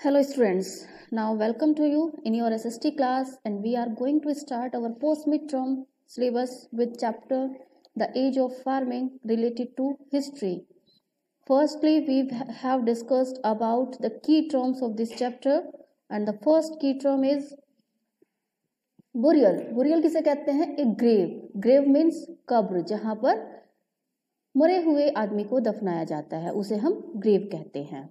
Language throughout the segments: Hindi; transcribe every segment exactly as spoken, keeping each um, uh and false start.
Hello students, now welcome to you in your S S T class and we are going to start our post midterm syllabus with chapter The Age of Farming related to history. Firstly, we have discussed about the key terms of this chapter and the first key term is burial. Burial किसे कहते हैं? एक grave. Grave means कब्र, जहाँ पर मरे हुए आदमी को दफनाया जाता है उसे हम grave कहते हैं.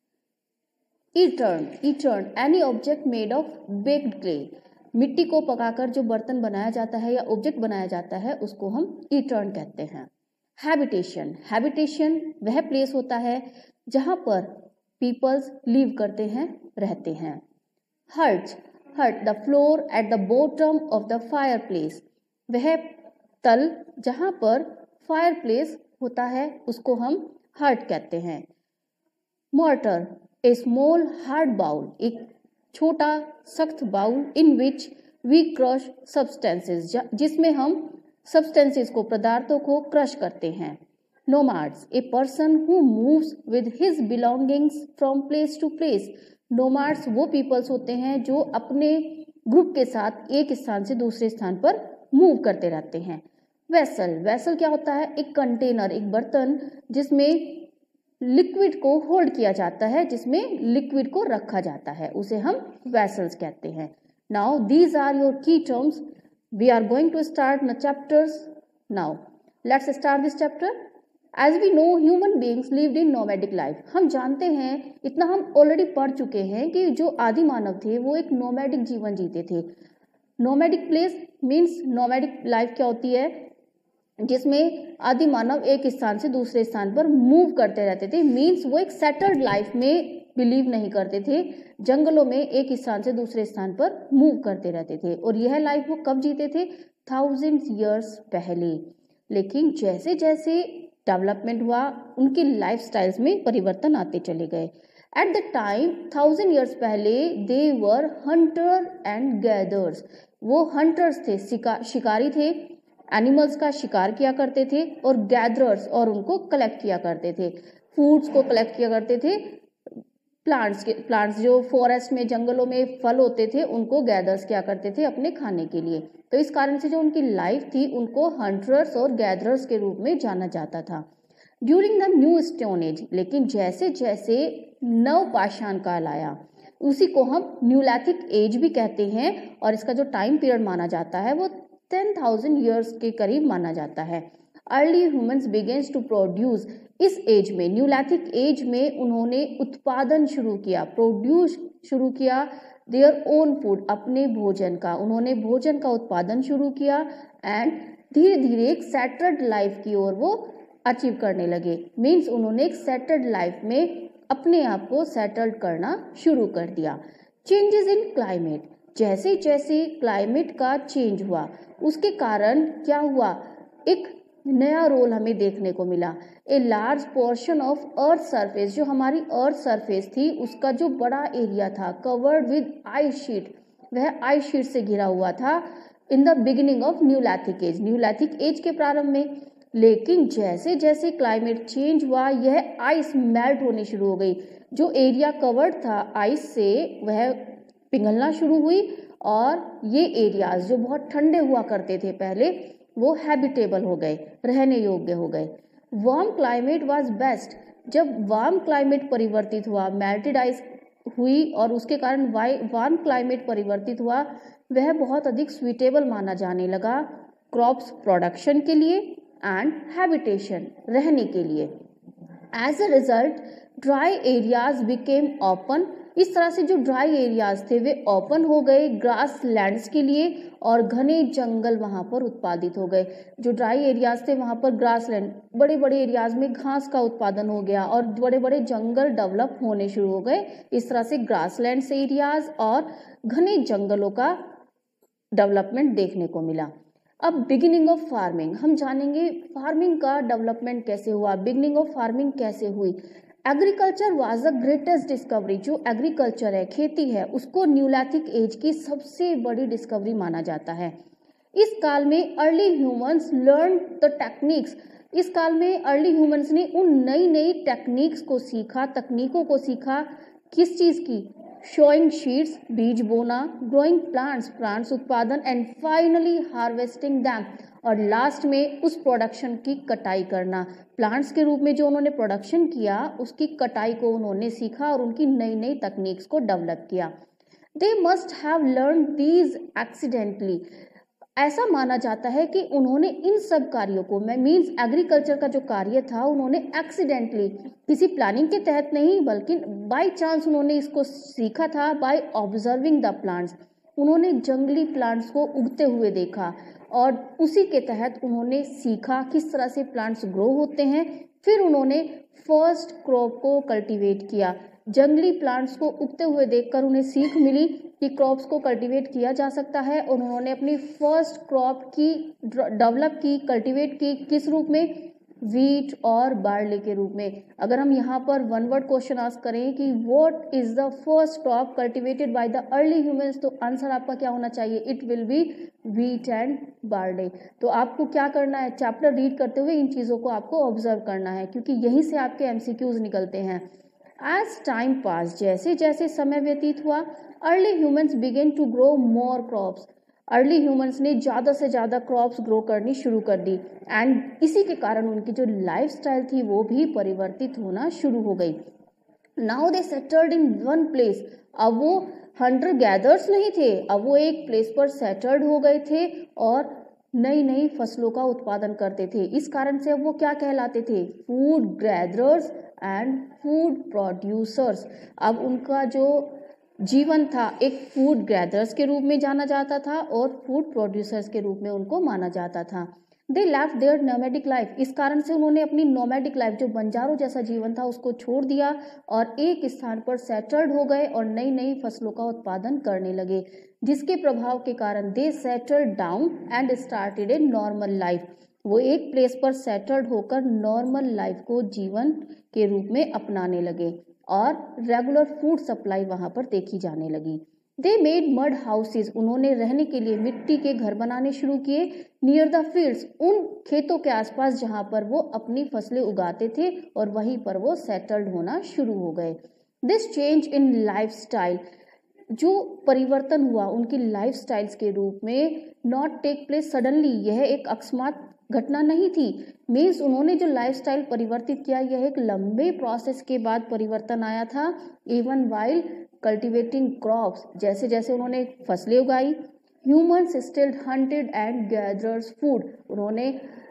ईटर्न ईटर्न any object made of baked clay, मिट्टी को पकाकर जो बर्तन बनाया जाता है या ऑब्जेक्ट बनाया जाता है उसको हम ईटर्न कहते हैं. हैबिटेशन हैबिटेशन वह प्लेस होता है जहां पर पीपल्स लिव करते हैं, रहते हैं. Hearth hearth the floor at the bottom of the fireplace, वह तल जहां पर फायर प्लेस होता है उसको हम हर्ट कहते हैं. Mortar a small hard bowl, एक छोटा सख्त bowl in which we crush substances, जिसमें हम सब्सटेंसेस को पदार्थों को क्रश करते हैं. Nomads a person who moves with his belongings from place to place, nomads वो पीपल्स होते हैं जो अपने ग्रुप के साथ एक स्थान से दूसरे स्थान पर मूव करते रहते हैं. वेसल वेसल क्या होता है? एक कंटेनर, एक बर्तन जिसमें लिक्विड को होल्ड किया जाता है, जिसमें लिक्विड को रखा जाता है, उसे हम वेसल्स कहते हैं. Now these are your key terms. We are going to start the chapters. Now let's start this chapter. As we know human beings lived in nomadic life, हम जानते हैं, इतना हम ऑलरेडी पढ़ चुके हैं कि जो आदि मानव थे वो एक नोमैडिक जीवन जीते थे. Nomadic place means nomadic life क्या होती है? जिसमें आदि मानव एक स्थान से दूसरे स्थान पर मूव करते रहते थे. मीन्स वो एक सेटल्ड लाइफ में बिलीव नहीं करते थे, जंगलों में एक स्थान से दूसरे स्थान पर मूव करते रहते थे. और यह लाइफ वो कब जीते थे? थाउजेंड्स ईयर्स पहले. लेकिन जैसे जैसे डेवलपमेंट हुआ उनकी लाइफ स्टाइल्स में परिवर्तन आते चले गए. At the time thousand years पहले they were hunter and gatherers, वो हंटर्स थे, शिकारी थे, एनिमल्स का शिकार किया करते थे, और गैदरर्स, और उनको कलेक्ट किया करते थे, फूड्स को कलेक्ट किया करते थे. प्लांट्स के प्लांट्स जो फॉरेस्ट में जंगलों में फल होते थे उनको गैदर्स किया करते थे अपने खाने के लिए. तो इस कारण से जो उनकी लाइफ थी उनको हंटर्स और गैदरर्स के रूप में जाना जाता था. During the new stone age, लेकिन जैसे जैसे नवपाषाण काल आया उसी को हम न्यूलैथिक एज भी कहते हैं, और इसका जो टाइम पीरियड माना जाता है वो टेन थाउजेंड ईयर्स के करीब माना जाता है. Early humans begins to produce, इस एज में न्यूलैथिक एज में उन्होंने उत्पादन शुरू किया, प्रोड्यूस शुरू किया देयर ओन फूड, अपने भोजन का, उन्होंने भोजन का उत्पादन शुरू किया. एंड धीरे धीरे एक सेटल्ड लाइफ की ओर वो अचीव करने लगे. मीन्स उन्होंने एक सेटल्ड लाइफ में अपने आप को सेटल्ड करना शुरू कर दिया. चेंजेस इन क्लाइमेट, जैसे जैसे क्लाइमेट का चेंज हुआ उसके कारण क्या हुआ? एक नया रोल हमें देखने को मिला. A large portion of earth surface, जो हमारी अर्थ सरफेस थी उसका जो बड़ा एरिया था कवर्ड विद आइस शीट, वह आइस शीट से घिरा हुआ था in the beginning of neolithic age, neolithic age के प्रारंभ में. लेकिन जैसे जैसे क्लाइमेट चेंज हुआ यह आइस मेल्ट होने शुरू हो गई. जो एरिया कवर्ड था आइस से वह पिघलना शुरू हुई, और ये एरियाज जो बहुत ठंडे हुआ करते थे पहले वो हैबिटेबल हो गए, रहने योग्य हो गए. वार्म क्लाइमेट वाज बेस्ट, जब वार्म क्लाइमेट परिवर्तित हुआ, मेल्टेड आइस हुई और उसके कारण वार्म क्लाइमेट परिवर्तित हुआ, वह बहुत अधिक स्वीटेबल माना जाने लगा क्रॉप्स प्रोडक्शन के लिए एंड हैबिटेशन, रहने के लिए. As a result dry areas became open, इस तरह से जो ड्राई एरियाज थे वे ओपन हो गए ग्रास लैंड्स के लिए, और घने जंगल वहां पर उत्पादित हो गए. जो ड्राई एरियाज थे वहां पर ग्रास लैंड, बड़े बड़े एरियाज में घास का उत्पादन हो गया और बड़े बड़े जंगल डेवलप होने शुरू हो गए. इस तरह से ग्रास लैंड एरियाज और घने जंगलों का डेवलपमेंट देखने को मिला. अब बिगिनिंग ऑफ फार्मिंग, हम जानेंगे फार्मिंग का डेवलपमेंट कैसे हुआ, बिगिनिंग ऑफ फार्मिंग कैसे हुई. Agriculture was the greatest discovery, जो एग्रीकल्चर है, खेती है, उसको न्यूलैथिक एज की सबसे बड़ी डिस्कवरी माना जाता है. इस काल में early humans learn the techniques, इस काल में अर्ली ह्यूमंस ने उन नई नई टेक्निक्स को सीखा, तकनीकों को सीखा, किस चीज की? शोइंग सीड्स, बीज बोना, ग्रोइंग प्लांट्स, प्लांट्स उत्पादन, एंड फाइनली हार्वेस्टिंग दैम, और लास्ट में उस प्रोडक्शन की कटाई करना। प्लांट्स के रूप में जो उन्होंने प्रोडक्शन किया उसकी कटाई को उन्होंने सीखा और उनकी नई नई तकनीक्स को डेवलप किया। They must have learn these accidentally. ऐसा माना जाता है कि उन्होंने इन सब कार्यों को, मैं मीन्स एग्रीकल्चर का जो कार्य था उन्होंने एक्सीडेंटली, किसी प्लानिंग के तहत नहीं बल्कि बाय चांस उन्होंने इसको सीखा था, बाय ऑब्जर्विंग द प्लांट्स। उन्होंने जंगली प्लांट्स को उगते हुए देखा और उसी के तहत उन्होंने सीखा किस तरह से प्लांट्स ग्रो होते हैं। फिर उन्होंने फर्स्ट क्रॉप को कल्टीवेट किया। जंगली प्लांट्स को उगते हुए देखकर उन्हें सीख मिली कि क्रॉप्स को कल्टीवेट किया जा सकता है और उन्होंने अपनी फर्स्ट क्रॉप की डेवलप की, कल्टीवेट की, किस रूप में, वीट और बार्ले के रूप में। अगर हम यहाँ पर वन वर्ड क्वेश्चन आस्क करें कि what is the first crop cultivated by the early humans, तो आंसर आपका क्या होना चाहिए, it will be wheat and barley. तो आपको क्या करना है, चैप्टर रीड करते हुए इन चीज़ों को आपको ऑब्जर्व करना है क्योंकि यहीं से आपके एमसीक्यूज निकलते हैं। एज टाइम पास, जैसे जैसे समय व्यतीत हुआ, early humans began to grow more crops. Early humans ने ज़्यादा से ज़्यादा क्रॉप्स ग्रो करनी शुरू कर दी एंड इसी के कारण उनकी जो लाइफस्टाइल थी वो भी परिवर्तित होना शुरू हो गई। Now they settled in one place. अब वो हंटर गैदर्स नहीं थे, अब वो एक प्लेस पर सेटल्ड हो गए थे और नई नई फसलों का उत्पादन करते थे। इस कारण से अब वो क्या कहलाते थे, food gatherers and food producers. अब उनका जो जीवन था एक फूड गैदरर्स के रूप में जाना जाता था और फूड प्रोड्यूसर्स के रूप में उनको माना जाता था। They left their nomadic life. इस कारण से उन्होंने अपनी नोमैडिक लाइफ, जो बंजारों जैसा जीवन था, उसको छोड़ दिया और एक स्थान पर सेटल्ड हो गए और नई नई फसलों का उत्पादन करने लगे, जिसके प्रभाव के कारण they settled down and started a normal life. वो एक प्लेस पर सेटल्ड होकर नॉर्मल लाइफ को जीवन के रूप में अपनाने लगे और रेगुलर फूड सप्लाई वहां पर देखी जाने लगी। They made mud houses. उन्होंने रहने के लिए मिट्टी के घर बनाने शुरू किए नियर द फील्ड्स, उन खेतों के आसपास जहां पर वो अपनी फसलें उगाते थे और वहीं पर वो सेटल्ड होना शुरू हो गए। दिस चेंज इन लाइफस्टाइल, जो परिवर्तन हुआ उनकी लाइफस्टाइल्स के रूप में, नॉट टेक प्लेस सडनली, यह एक अकस्मात घटना नहीं थी। मीन्स उन्होंने जो लाइफस्टाइल परिवर्तित किया यह एक लंबे प्रोसेस के बाद परिवर्तन आया था। इवन वाइल कल्टिवेटिंग क्रॉप्स, जैसे जैसे उन्होंने फसलें उगाई, humans still hunted and gathers food. उन्होंने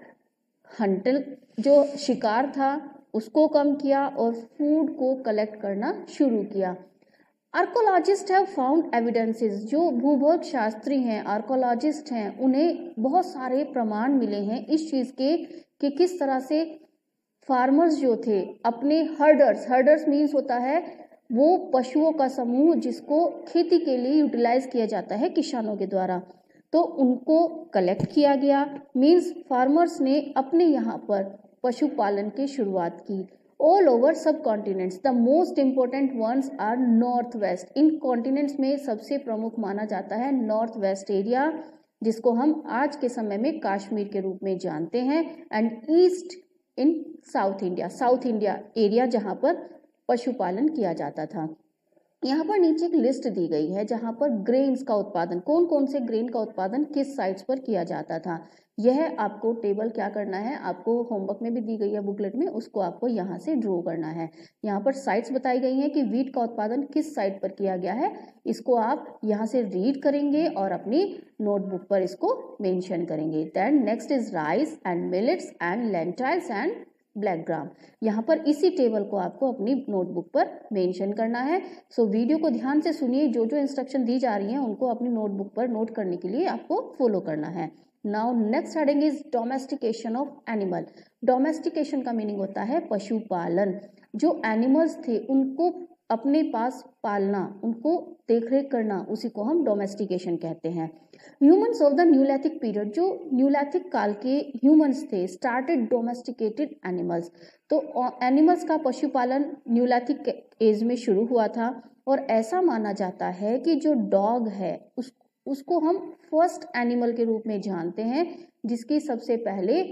हंटल, जो शिकार था, उसको कम किया और फूड को कलेक्ट करना शुरू किया। Archaeologists have found evidences. जो भूगोल शास्त्री हैं, आर्कोलॉजिस्ट हैं, उन्हें बहुत सारे प्रमाण मिले हैं इस चीज़ के कि किस तरह से फार्मर्स जो थे अपने हर्डर्स, हर्डर्स मीन्स होता है वो पशुओं का समूह जिसको खेती के लिए यूटिलाइज किया जाता है किसानों के द्वारा, तो उनको कलेक्ट किया गया। मीन्स फार्मर्स ने अपने यहाँ पर पशुपालन की शुरुआत की। All over sub continents, the most important ones are north west. इन कॉन्टिनेंट्स में सबसे प्रमुख माना जाता है नॉर्थ वेस्ट एरिया, जिसको हम आज के समय में कश्मीर के रूप में जानते हैं, and east in south India, south India area जहाँ पर पशुपालन किया जाता था। यहाँ पर नीचे एक लिस्ट दी गई है जहाँ पर ग्रेन्स का उत्पादन, कौन कौन से ग्रेन का उत्पादन किस साइट्स पर किया जाता था। यह आपको टेबल क्या करना है, आपको होमवर्क में भी दी गई है बुकलेट में, उसको आपको यहाँ से ड्रॉ करना है। यहाँ पर साइट्स बताई गई हैं कि वीट का उत्पादन किस साइट पर किया गया है, इसको आप यहाँ से रीड करेंगे और अपनी नोटबुक पर इसको मेंशन करेंगे। Then next is rice and millets and lentils and black gram. यहाँ पर इसी टेबल को आपको अपनी नोटबुक पर मेंशन करना है। सो so, वीडियो को ध्यान से सुनिए, जो जो इंस्ट्रक्शन दी जा रही हैं उनको अपनी नोटबुक पर नोट करने के लिए आपको फॉलो करना है। Now next heading is domestication of animal. Domestication का मीनिंग होता है पशुपालन। जो एनिमल्स थे उनको अपने पास पालना, उनको देखरेख करना, उसी को हम डोमेस्टिकेशन कहते हैं। Humans of the neolithic period, जो न्यूलैथिक काल के ह्यूमंस थे, स्टार्टेड डोमेस्टिकेटेड एनिमल्स। तो एनिमल्स का पशुपालन न्यूलैथिक एज में शुरू हुआ था और ऐसा माना जाता है कि जो डॉग है उस उसको हम फर्स्ट एनिमल के रूप में जानते हैं, जिसकी सबसे पहले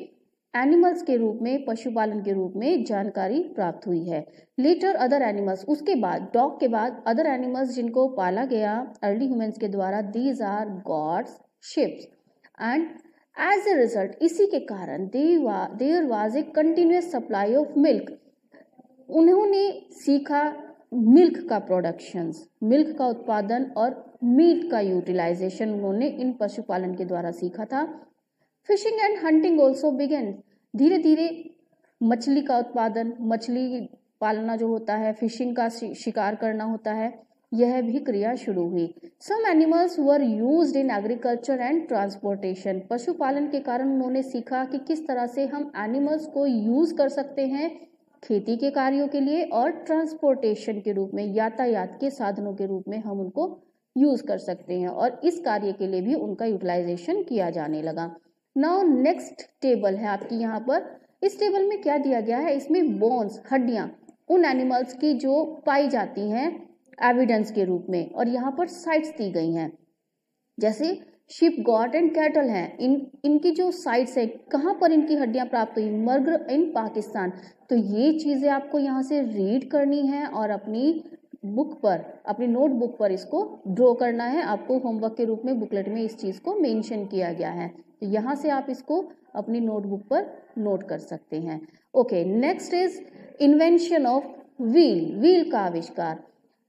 एनिमल्स के रूप में, पशुपालन के रूप में जानकारी प्राप्त हुई है। लेटर अदर एनिमल्स, उसके बाद डॉग के बाद अदर एनिमल्स जिनको पाला गया अर्ली ह्यूमंस के द्वारा, these are goats, sheeps, and as a result, इसी के कारण there was a continuous supply of milk. उन्होंने सीखा मिल्क का प्रोडक्शन, मिल्क का उत्पादन और मीट का यूटिलाइजेशन उन्होंने इन पशुपालन के द्वारा सीखा था। Fishing and hunting also began, धीरे धीरे मछली का उत्पादन, मछली पालना जो होता है, फिशिंग का शिकार करना होता है, यह भी क्रिया शुरू हुई। Some animals were used in agriculture and transportation, पशुपालन के कारण उन्होंने सीखा कि किस तरह से हम एनिमल्स को यूज कर सकते हैं खेती के कार्यों के लिए और ट्रांसपोर्टेशन के रूप में, यातायात के साधनों के रूप में हम उनको यूज कर सकते हैं, और इस कार्य के लिए भी उनका यूटिलाइजेशन किया जाने लगा। नाउ नेक्स्ट टेबल है आपकी यहाँ पर। इस टेबल में क्या दिया गया है, इसमें बोन्स, हड्डियां उन एनिमल्स की जो पाई जाती हैं एविडेंस के रूप में, और यहाँ पर साइट्स दी गई हैं, जैसे शिप, गॉट एंड कैटल हैं। इन इनकी जो साइट्स है, कहाँ पर इनकी हड्डियां प्राप्त हुई, मर्ग इन पाकिस्तान। तो ये चीजें आपको यहाँ से रीड करनी है और अपनी बुक पर, अपनी नोटबुक पर इसको ड्रॉ करना है। आपको होमवर्क के रूप में बुकलेट में इस चीज को मेंशन किया गया है, तो यहाँ से आप इसको अपनी नोटबुक पर नोट कर सकते हैं। Okay, next is invention of wheel, wheel का आविष्कार।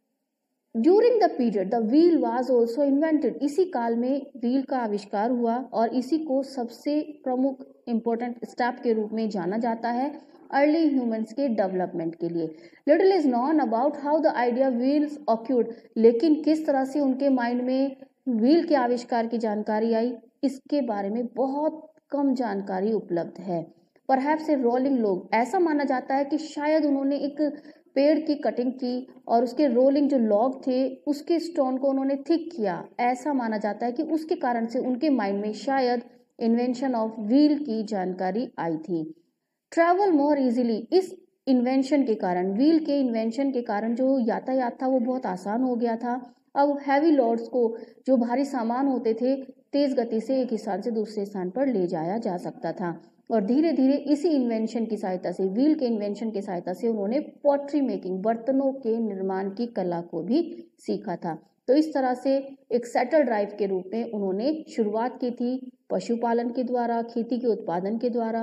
During the period the wheel was also invented, इसी काल में व्हील का आविष्कार हुआ और इसी को सबसे प्रमुख इंपॉर्टेंट स्टेप के रूप में जाना जाता है अर्ली ह्यूमंस के डेवलपमेंट के लिए। Little is known about how the idea wheels occurred, लेकिन किस तरह से उनके माइंड में व्हील के आविष्कार की जानकारी आई, इसके बारे में बहुत कम जानकारी उपलब्ध है। परहैप्स ए रोलिंग लॉग, ऐसा माना जाता है कि शायद उन्होंने एक पेड़ की कटिंग की और उसके रोलिंग जो लॉग थे उसके स्टोन को उन्होंने थिक किया, ऐसा माना जाता है कि उसके कारण से उनके माइंड में शायद इन्वेंशन ऑफ व्हील की जानकारी आई थी। ट्रैवल मोर इजीली, इस इन्वेंशन के कारण, व्हील के इन्वेंशन के कारण जो यातायात था वो बहुत आसान हो गया था। अब हैवी लोड्स को, जो भारी सामान होते थे, तेज गति से एक स्थान से दूसरे स्थान पर ले जाया जा सकता था, और धीरे धीरे इसी इन्वेंशन की सहायता से, व्हील के इन्वेंशन की सहायता से उन्होंने पॉटरी मेकिंग, बर्तनों के निर्माण की कला को भी सीखा था। तो इस तरह से एक सेटल ड्राइव के रूप में उन्होंने शुरुआत की थी, पशुपालन के द्वारा, खेती के उत्पादन के द्वारा,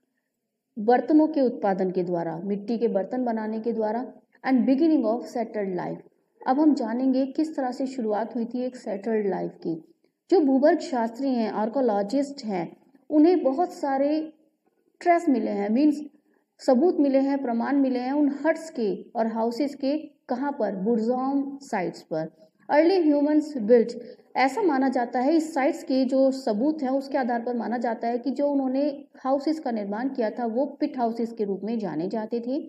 बर्तनों के उत्पादन के द्वारा, मिट्टी के बर्तन बनाने के द्वारा, and beginning of settled life. अब हम जानेंगे किस तरह से शुरुआत हुई थी एक सेटल्ड लाइफ की। जो भूगर्भ शास्त्री हैं, आर्कोलॉजिस्ट हैं, उन्हें बहुत सारे ट्रेस मिले हैं, मीन्स सबूत मिले हैं, प्रमाण मिले हैं उन हट्स के और हाउसेस के, कहाँ पर, बुरज़ोम साइट्स पर। अर्ली ह्यूमंस बिल्ट, ऐसा माना जाता है, इस साइट्स के जो सबूत हैं उसके आधार पर माना जाता है कि जो उन्होंने हाउसेस का निर्माण किया था वो पिट हाउसेस के रूप में जाने जाते थे,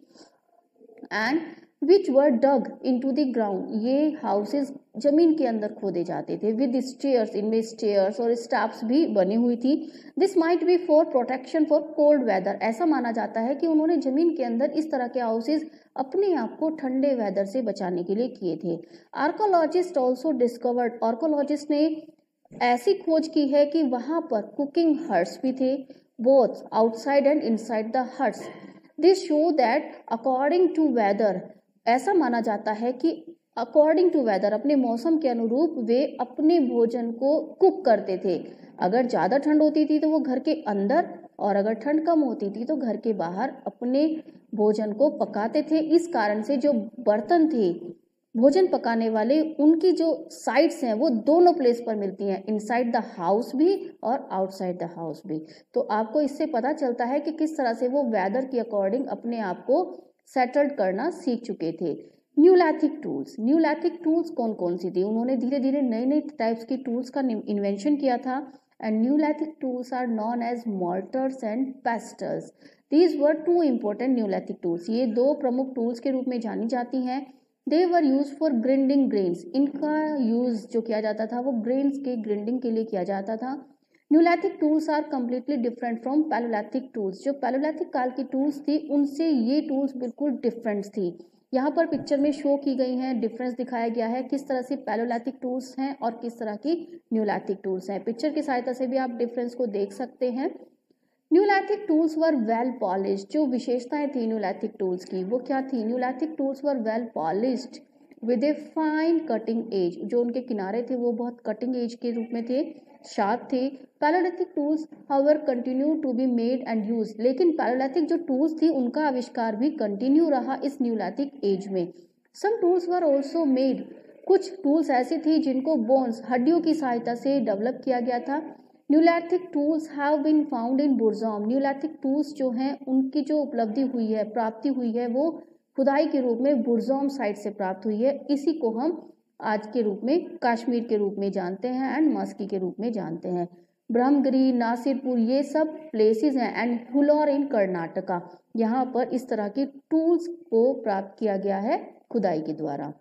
and which were dug into the ground, ये हाउसेस जमीन के अंदर खोदे जाते थे, विद स्टेयर्स, इनमें स्टेयर्स और स्टैप्स भी बनी हुई थी। This might be for protection for cold weather, ऐसा माना जाता है कि उन्होंने जमीन के अंदर इस तरह के हाउसेस अपने आप को ठंडे वेदर से बचाने के लिए किए थे। आर्कोलॉजिस्ट ऑल्सो डिस्कवर्ड, आर्कोलॉजिस्ट ने ऐसी खोज की है कि वहां पर कुकिंग हट्स भी थे, both outside and inside the huts. This show that according to weather, ऐसा माना जाता है कि अकॉर्डिंग टू वेदर, अपने मौसम के अनुरूप वे अपने भोजन को कुक करते थे। अगर ज़्यादा ठंड होती थी तो वो घर के अंदर, और अगर ठंड कम होती थी तो घर के बाहर अपने भोजन को पकाते थे। इस कारण से जो बर्तन थे भोजन पकाने वाले, उनकी जो साइड्स हैं वो दोनों प्लेस पर मिलती हैं, इनसाइड द हाउस भी और आउटसाइड द हाउस भी। तो आपको इससे पता चलता है कि किस तरह से वो वेदर के अकॉर्डिंग अपने आप को सेटल्ड करना सीख चुके थे। न्यूलैथिक टूल्स, न्यूलैथिक टूल्स कौन कौन सी थी, उन्होंने धीरे धीरे नए नए टाइप्स की टूल्स का इन्वेंशन किया था, and neolithic tools are known as mortars and pestles. These were two important neolithic tools, ये दो प्रमुख टूल्स के रूप में जानी जाती हैं। They were use for grinding grains, इनका यूज जो किया जाता था वो ग्रेन्स के ग्राइंडिंग के लिए किया जाता था। Neolithic tools are completely different from palaeolithic tools, जो पैलोलैथिक काल की टूल्स थी उनसे ये टूल्स बिल्कुल डिफरेंट थी। यहाँ पर पिक्चर में शो की गई हैं, डिफरेंस दिखाया गया है किस तरह से पैलोलैथिक टूल्स हैं और किस तरह की न्यूलैथिक टूल्स हैं। पिक्चर की सहायता से भी आप डिफरेंस को देख सकते हैं। Neolithic tools were well polished. जो विशेषताएं थी न्यूलैथिक टूल्स की वो क्या थी? Neolithic tools were well polished with a fine cutting edge. जो उनके किनारे थे वो बहुत कटिंग एज के रूप में थे, शार्प थे। Palaeolithic tools however continue to be made and use. लेकिन पैलोलिथिक जो टूल्स थी उनका आविष्कार भी कंटिन्यू रहा इस न्यूलैथिक एज में। Some tools were also made. कुछ टूल्स ऐसी थी जिनको बोन्स, हड्डियों की सहायता से डेवलप किया गया था। Neolithic tools have been found in Burzahom. Neolithic tools जो हैं उनकी जो उपलब्धि हुई है, प्राप्ति हुई है, वो खुदाई के रूप में बुरज़ोम साइट से प्राप्त हुई है। इसी को हम आज के रूप में कश्मीर के रूप में जानते हैं एंड मस्की के रूप में जानते हैं। ब्रह्मगिरी, नासिरपुर ये सब प्लेसेस हैं एंड हुलोर इन कर्नाटका। यहाँ पर इस तरह के टूल्स को प्राप्त किया गया है खुदाई के द्वारा।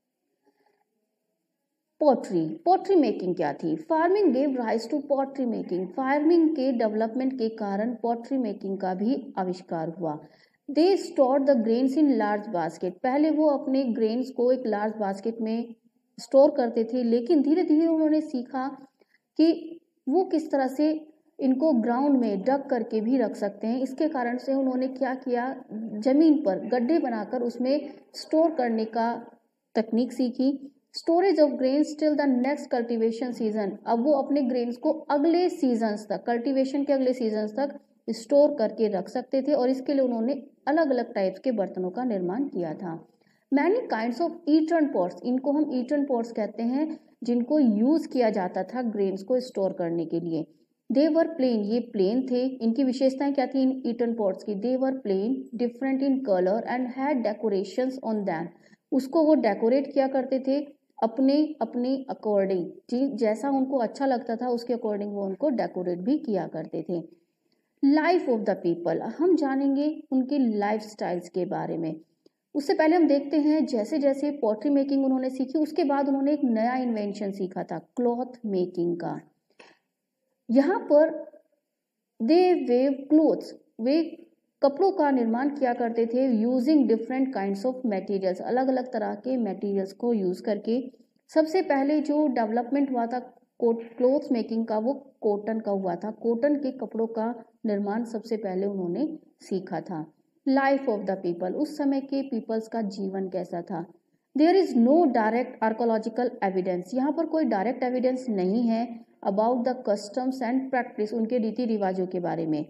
पॉटरी, पॉटरी मेकिंग क्या थी? Farming gave rise to pottery making. Farming के डेवलपमेंट के कारण पॉटरी मेकिंग का भी आविष्कार हुआ। They store the grains in large basket. पहले वो अपने ग्रेन्स को एक लार्ज बास्केट में स्टोर करते थे, लेकिन धीरे धीरे उन्होंने सीखा कि वो किस तरह से इनको ग्राउंड में डग करके भी रख सकते हैं। इसके कारण से उन्होंने क्या किया, जमीन पर गड्ढे बनाकर उसमें स्टोर करने का तकनीक सीखी। Storage of grains till the next cultivation season. अब वो अपने ग्रेन्स को अगले सीजन्स तक, कल्टीवेशन के अगले सीजन्स तक स्टोर करके रख सकते थे और इसके लिए उन्होंने अलग अलग टाइप्स के बर्तनों का निर्माण किया था। मैनी काइंड्स ऑफ ईटर्न पॉट्स, इनको हम ईटर्न पॉट्स कहते हैं, जिनको यूज किया जाता था ग्रेन्स को स्टोर करने के लिए। दे वर प्लेन, ये प्लेन थे। इनकी विशेषताएं क्या थी इन ईटर्न पॉट्स की? They were plain, different in colour and had decorations on them. उसको वो डेकोरेट किया करते थे अपने अपने अकॉर्डिंग, जी जैसा उनको अच्छा लगता था उसके अकॉर्डिंग वो उनको डेकोरेट भी किया करते थे। लाइफ ऑफ द पीपल, हम जानेंगे उनके लाइफ स्टाइल्स के बारे में। उससे पहले हम देखते हैं जैसे जैसे पॉटरी मेकिंग उन्होंने सीखी उसके बाद उन्होंने एक नया इन्वेंशन सीखा था, क्लॉथ मेकिंग का। यहाँ पर दे वेव क्लोथ्स, वे कपड़ों का निर्माण किया करते थे using different kinds of materials, अलग अलग तरह के मटेरियल्स को यूज करके। सबसे पहले जो डेवलपमेंट हुआ था क्लोथ मेकिंग का वो कॉटन का हुआ था। कॉटन के कपड़ों का निर्माण सबसे पहले उन्होंने सीखा था। लाइफ ऑफ द पीपल, उस समय के पीपल्स का जीवन कैसा था? There is no direct archaeological evidence, यहाँ पर कोई डायरेक्ट एविडेंस नहीं है about the customs and practice, उनके रीति रिवाजों के बारे में।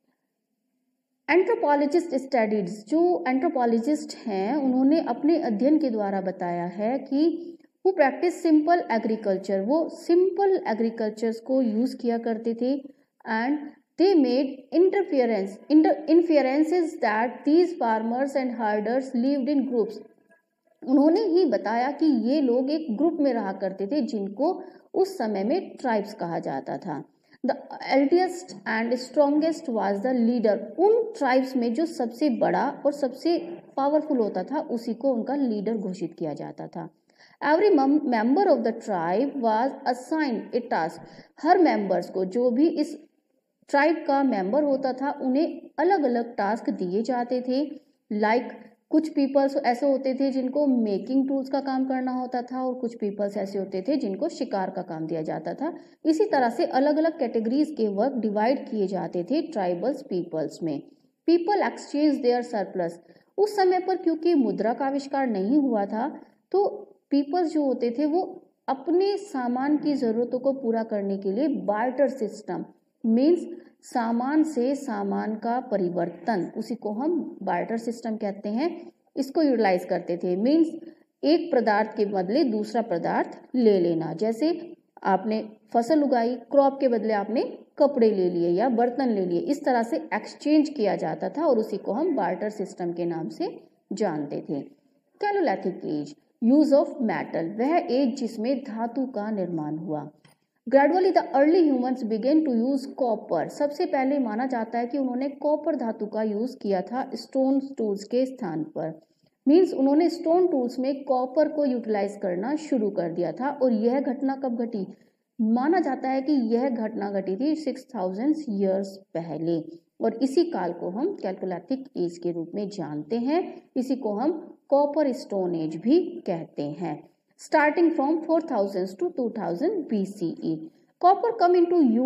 एंथ्रोपोलॉजिस्ट स्टडीज, जो एंथ्रोपोलॉजिस्ट हैं उन्होंने अपने अध्ययन के द्वारा बताया है कि वो प्रैक्टिस सिंपल एग्रीकल्चर, वो सिंपल एग्रीकल्चर्स को यूज किया करते थे and they made interference inferences that these farmers and herders lived in groups. उन्होंने ही बताया कि ये लोग एक ग्रुप में रहा करते थे जिनको उस समय में ट्राइब्स कहा जाता था। The eldest and strongest was the leader, उन ट्राइब्स में जो सबसे बड़ा और सबसे पावरफुल होता था उसी को उनका लीडर घोषित किया जाता था। Every member of the tribe was assigned a task, हर मेंबर्स को, जो भी इस ट्राइब का मेंबर होता था उन्हें अलग अलग टास्क दिए जाते थे। लाइक like, कुछ पीपल्स ऐसे होते थे जिनको मेकिंग टूल्स का काम करना होता था और कुछ पीपल्स ऐसे होते थे जिनको शिकार का काम दिया जाता था। इसी तरह से अलग अलग कैटेगरीज के वर्क डिवाइड किए जाते थे ट्राइबल्स पीपल्स में। पीपल एक्सचेंज देयर सरप्लस, उस समय पर क्योंकि मुद्रा का आविष्कार नहीं हुआ था तो पीपल्स जो होते थे वो अपने सामान की जरूरतों को पूरा करने के लिए बार्टर सिस्टम, मीन्स सामान से सामान का परिवर्तन, उसी को हम बार्टर सिस्टम कहते हैं, इसको यूटिलाइज करते थे। मीन्स एक पदार्थ के बदले दूसरा पदार्थ ले लेना, जैसे आपने फसल उगाई, क्रॉप के बदले आपने कपड़े ले लिए या बर्तन ले लिए, इस तरह से एक्सचेंज किया जाता था और उसी को हम बार्टर सिस्टम के नाम से जानते थे। Chalcolithic age, use of metal, वह एज जिसमें धातु का निर्माण हुआ। Gradually the early humans began to use copper, सबसे पहले माना जाता है कि उन्होंने कॉपर धातु का यूज किया था स्टोन टूल्स के स्थान पर। मीन्स उन्होंने स्टोन टूल्स में कॉपर को यूटिलाइज करना शुरू कर दिया था। और यह घटना कब घटी? माना जाता है कि यह घटना घटी थी सिक्स थाउजेंड ईयर्स पहले और इसी काल को हम कैलोलिथिक एज के रूप में जानते हैं। इसी को हम कॉपर स्टोन एज भी कहते हैं। Starting from four thousand to two thousand B C E, copper come into use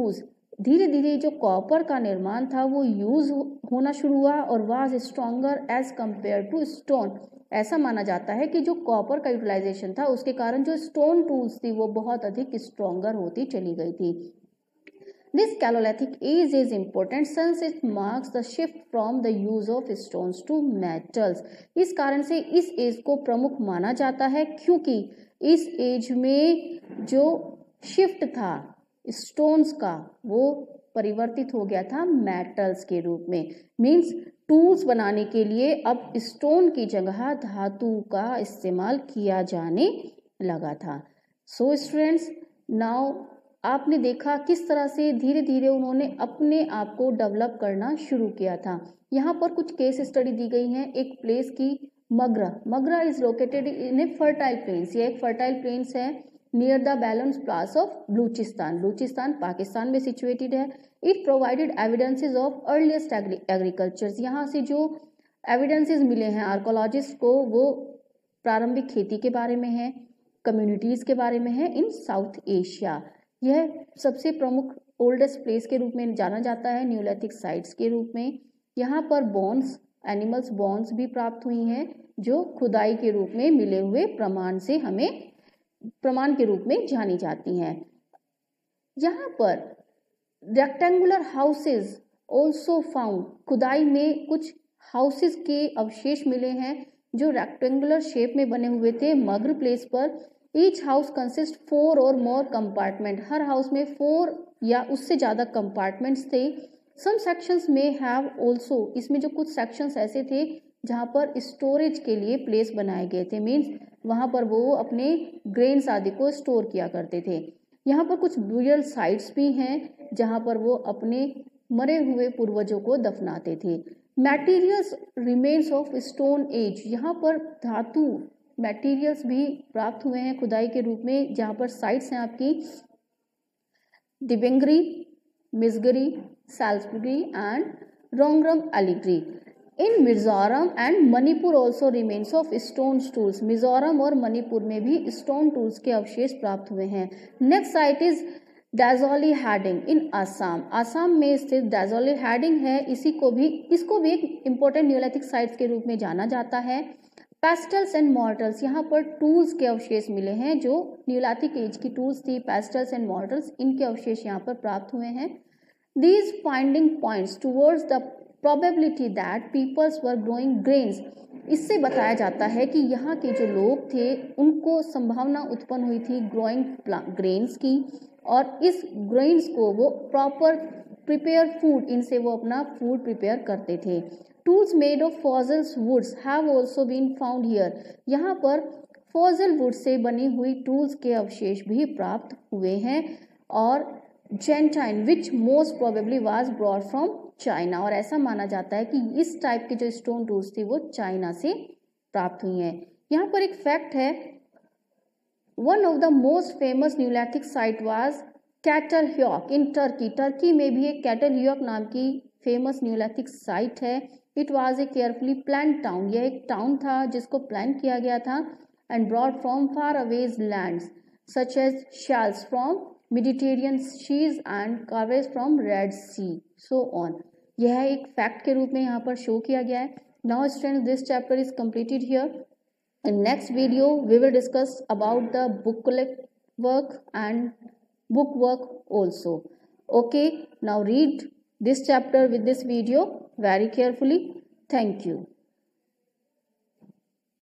धीरे धीरे जो कॉपर का निर्माण था वो यूज होना शुरू हुआ और was stronger as compare to stone. ऐसा माना जाता है कि जो कॉपर का यूटिलाइजेशन था उसके कारण जो स्टोन टूल्स थी वो बहुत अधिक स्ट्रॉन्गर होती चली गई थी। This Chalcolithic age is important since it marks the shift from the use of stones to metals। इस कारण से इस एज को प्रमुख माना जाता है क्योंकि इस एज में जो शिफ्ट था स्टोन्स का वो परिवर्तित हो गया था मेटल्स के रूप में। मीन्स टूल्स बनाने के लिए अब स्टोन की जगह धातु का इस्तेमाल किया जाने लगा था। सो स्टूडेंट्स, नाउ आपने देखा किस तरह से धीरे धीरे उन्होंने अपने आप को डेवलप करना शुरू किया था। यहाँ पर कुछ केस स्टडी दी गई हैं। एक प्लेस की Mehrgarh Mehrgarh is located in a fertile plains. ये एक फर्टाइल प्लेन्स है near the Bolan pass of Baluchistan. Baluchistan Pakistan में सिचुएटेड है। It provided evidences of earliest agriculture. यहाँ से जो एविडेंसेस मिले हैं आर्कोलॉजिस्ट को वो प्रारंभिक खेती के बारे में है, कम्युनिटीज के बारे में है इन साउथ एशिया। यह सबसे प्रमुख ओल्डेस्ट प्लेस के रूप में जाना जाता है न्यूलिथिक साइट्स के रूप में। यहाँ पर बोन्स, एनिमल्स बोन्स भी प्राप्त हुई हैं जो खुदाई के रूप में मिले हुए प्रमाण से हमें प्रमाण के रूप में जानी जाती हैं। यहाँ पर रेक्टेंगुलर हाउसेज ऑल्सो फाउंड। खुदाई में कुछ हाउसेज के अवशेष मिले हैं जो रेक्टेंगुलर शेप में बने हुए थे मग्र प्लेस पर। ईच हाउस कंसिस्ट फोर और मोर कंपार्टमेंट। हर हाउस में फोर या उससे ज़्यादा कंपार्टमेंट्स थे। सम सेक्शंस में हैव ऑल्सो, इसमें जो कुछ सेक्शंस ऐसे थे जहाँ पर स्टोरेज के लिए प्लेस बनाए गए थे। मीन्स वहाँ पर वो अपने ग्रेन्स आदि को स्टोर किया करते थे। यहाँ पर कुछ ब्यूरियल साइट्स भी हैं जहाँ पर वो अपने मरे हुए पूर्वजों को दफनाते थे। Materials remains of stone age. यहाँ पर धातु मटेरियल्स भी प्राप्त हुए हैं खुदाई के रूप में। जहाँ पर साइट्स हैं आपकी दिबेंगरी, मिसगरी, साल्सबरी एंड रोंगरम एलिग्री। In Mizoram and Manipur also remains of stone tools. Mizoram और मणिपुर में भी स्टोन टूल्स के अवशेष प्राप्त हुए हैं। Next site is Daojali Hading in Assam. Assam में स्थित डेजोली हेडिंग है। इसी को भी इसको भी एक इम्पोर्टेंट न्यूलिथिक साइट्स के रूप में जाना जाता है। पेस्टल्स एंड मॉर्टल्स, यहाँ पर टूल्स के अवशेष मिले हैं जो न्यूलिथिक एज की टूल्स थी। पेस्टल्स एंड मॉर्टल्स, इनके अवशेष यहाँ पर प्राप्त हुए हैं। These finding points towards the probability that peoples were growing grains. इससे बताया जाता है कि यहाँ के जो लोग थे उनको संभावना उत्पन्न हुई थी ग्रोइंग ग्रेन्स की, और इस ग्रेन्स को वो प्रॉपर प्रिपेयर फूड, इनसे वो अपना फूड प्रिपेयर करते थे। Tools made of fossils woods have also been found here. यहाँ पर फॉसिल वुड से बनी हुई टूल्स के अवशेष भी प्राप्त हुए हैं। और जेंटाइन which most probably was brought from China. और ऐसा माना जाता है कि इस टाइप के जो स्टोन टूल्स थी वो चाइना से प्राप्त हुई हैं। यहाँ पर एक फैक्ट है, one of the most famous neolithic site was Catalhoyuk in Turkey. Turkey में भी एक कैटलह्योक नाम की फेमस न्यूलिथिक साइट है। It was a carefully plan town. यह एक टाउन था जिसको प्लान किया गया था and brought from far aways lands such as shells from Mediterranean seas and cowries from Red Sea so on. यह एक फैक्ट के रूप में यहाँ पर शो किया गया है। Now students, this chapter is completed here. In next video, we will discuss about the booklet work and book work also. Okay, now read this chapter with this video very carefully. Thank you.